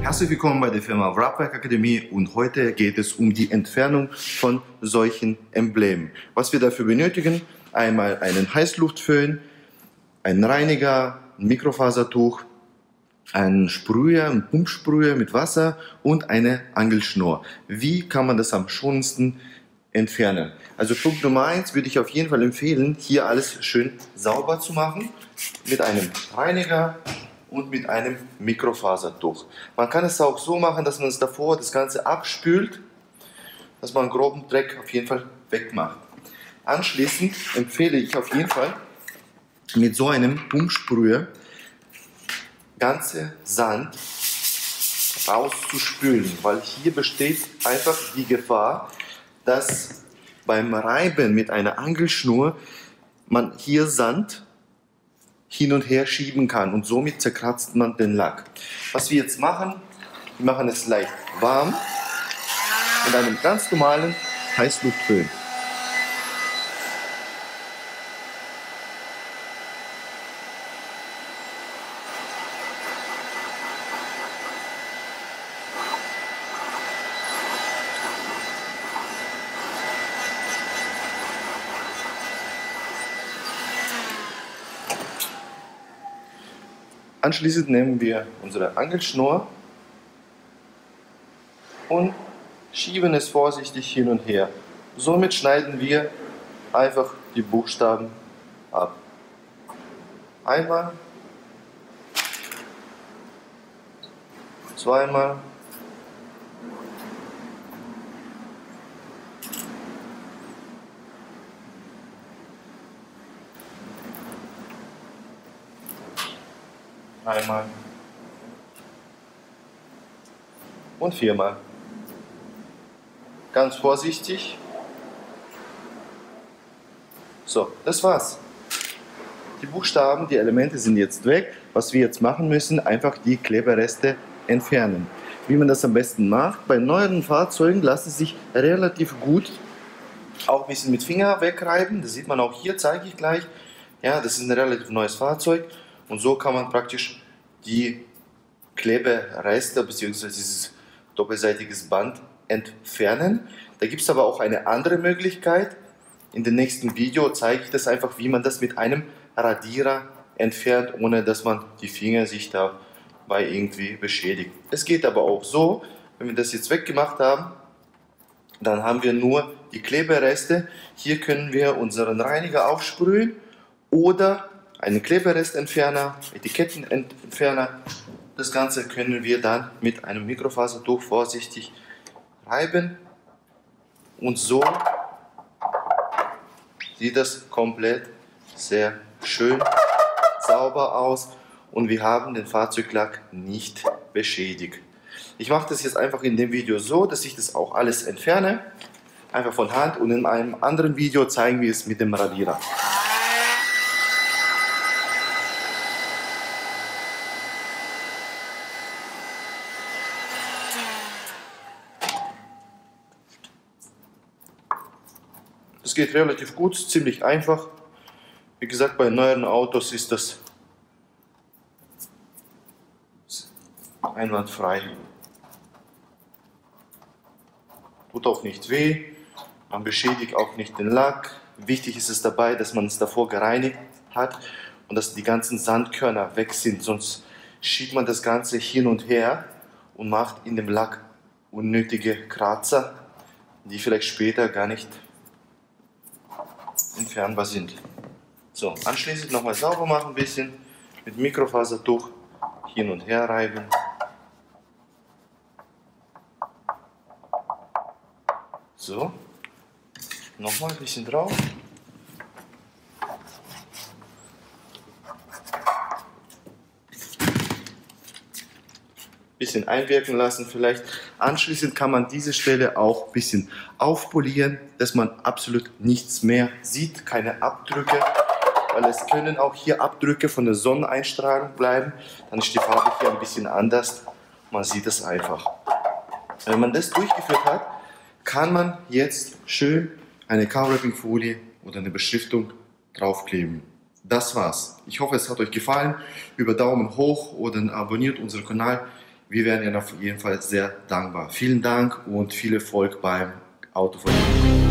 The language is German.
Herzlich willkommen bei der Firma Wrapwerk Akademie und heute geht es um die Entfernung von solchen Emblemen. Was wir dafür benötigen: einmal einen Heißluftföhn, einen Reiniger, ein Mikrofasertuch, einen Sprüher, einen Pumpsprüher mit Wasser und eine Angelschnur. Wie kann man das am schonendsten entfernen? Also Punkt Nummer 1 würde ich auf jeden Fall empfehlen, hier alles schön sauber zu machen mit einem Reiniger und mit einem Mikrofasertuch. Man kann es auch so machen, dass man es davor das Ganze abspült, dass man groben Dreck auf jeden Fall wegmacht. Anschließend empfehle ich auf jeden Fall mit so einem Pumpsprüher ganze Sand rauszuspülen, weil hier besteht einfach die Gefahr, dass beim Reiben mit einer Angelschnur man hier Sand hin und her schieben kann und somit zerkratzt man den Lack. Was wir jetzt machen, wir machen es leicht warm mit einem ganz normalen Heißluftföhn. Anschließend nehmen wir unsere Angelschnur und schieben es vorsichtig hin und her. Somit schneiden wir einfach die Buchstaben ab. Einmal, zweimal, einmal und viermal. Ganz vorsichtig. So, das war's. Die Buchstaben, die Elemente sind jetzt weg. Was wir jetzt machen müssen, einfach die Klebereste entfernen. Wie man das am besten macht: bei neueren Fahrzeugen lassen sich relativ gut auch ein bisschen mit Finger wegreiben. Das sieht man auch hier, zeige ich gleich. Ja, das ist ein relativ neues Fahrzeug. Und so kann man praktisch die Klebereste bzw. dieses doppelseitiges Band entfernen. Da gibt es aber auch eine andere Möglichkeit. In dem nächsten Video zeige ich das einfach, wie man das mit einem Radierer entfernt, ohne dass man die Finger sich dabei irgendwie beschädigt. Es geht aber auch so: wenn wir das jetzt weggemacht haben, dann haben wir nur die Klebereste. Hier können wir unseren Reiniger aufsprühen oder einen Kleberrestentferner, Etikettenentferner. Das Ganze können wir dann mit einem Mikrofasertuch vorsichtig reiben und so sieht das komplett sehr schön sauber aus und wir haben den Fahrzeuglack nicht beschädigt. Ich mache das jetzt einfach in dem Video so, dass ich das auch alles entferne, einfach von Hand, und in einem anderen Video zeigen wir es mit dem Radierer. Das geht relativ gut, ziemlich einfach. Wie gesagt, bei neueren Autos ist das einwandfrei. Tut auch nicht weh, man beschädigt auch nicht den Lack. Wichtig ist es dabei, dass man es davor gereinigt hat und dass die ganzen Sandkörner weg sind, sonst schiebt man das Ganze hin und her und macht in dem Lack unnötige Kratzer, die vielleicht später gar nicht entfernbar sind. So, anschließend nochmal sauber machen, ein bisschen mit Mikrofasertuch hin und her reiben. So, nochmal ein bisschen drauf. Bisschen einwirken lassen vielleicht. Anschließend kann man diese Stelle auch ein bisschen aufpolieren, dass man absolut nichts mehr sieht, keine Abdrücke, weil es können auch hier Abdrücke von der Sonneneinstrahlung bleiben. Dann ist die Farbe hier ein bisschen anders. Man sieht es einfach. Wenn man das durchgeführt hat, kann man jetzt schön eine Coverwrapping-Folie oder eine Beschriftung draufkleben. Das war's. Ich hoffe, es hat euch gefallen. Über Daumen hoch oder abonniert unseren Kanal. Wir wären Ihnen auf jeden Fall sehr dankbar. Vielen Dank und viel Erfolg beim Auto von Ihnen.